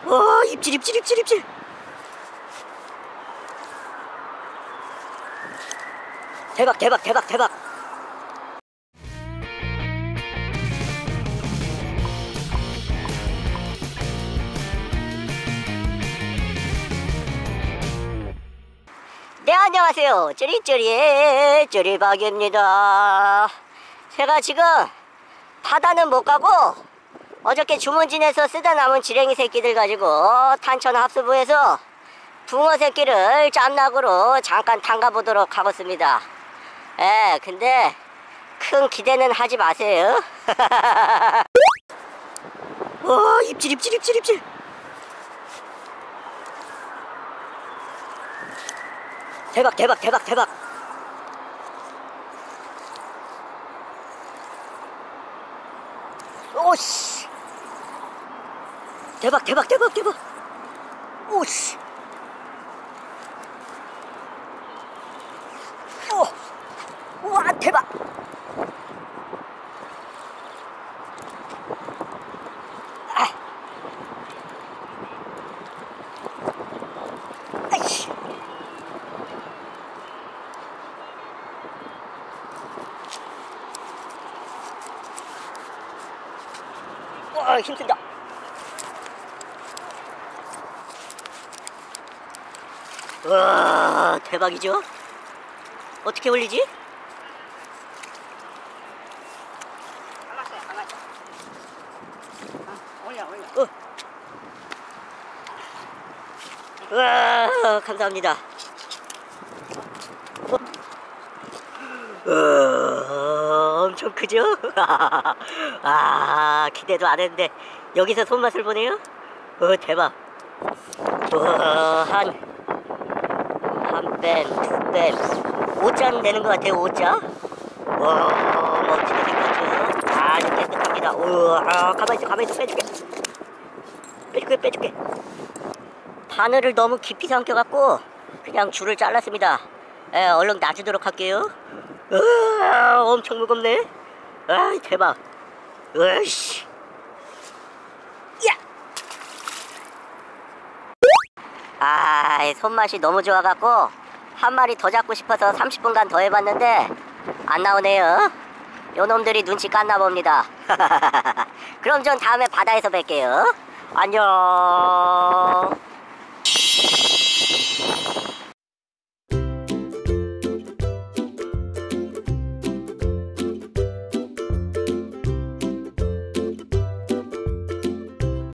와, 입질, 입질, 입질, 입질. 대박, 대박, 대박, 대박. 네, 안녕하세요. 쩌리쩌리의 쩌리박입니다. 제가 지금 바다는 못 가고 어저께 주문진에서 쓰다 남은 지렁이 새끼들 가지고 탄천 합수부에서 붕어 새끼를 짬낙으로 잠깐 담가보도록 하겠습니다. 예, 근데 큰 기대는 하지 마세요. 와, 입질, 입질, 입질, 입질. 대박, 대박, 대박, 대박. 오씨. 대박, 대박, 대박, 대박. 오씨. 오. 우와, 대박. 아. 아이씨. 와, 힘든다. 와, 대박이죠? 어떻게 올리지? 올려. 와, 감사합니다. 엄청 크죠? 아, 기대도 안 했는데 여기서 손맛을 보네요? 대박. 한 뺨, 두 뺨, 5잔 되는 것 같아요. 5자. 와, 멋지게 생겼죠? 아주 깨끗합니다. 우와, 가만있어, 빼줄게. 바늘을 너무 깊이 삼켜갖고 그냥 줄을 잘랐습니다. 얼른 놔주도록 할게요. 우와, 엄청 무겁네. 아, 대박. 으이씨. 야! 아, 손맛이 너무 좋아갖고 한 마리 더 잡고 싶어서 30분간 더 해봤는데 안 나오네요. 요놈들이 눈치 깠나 봅니다. 그럼 전 다음에 바다에서 뵐게요. 안녕.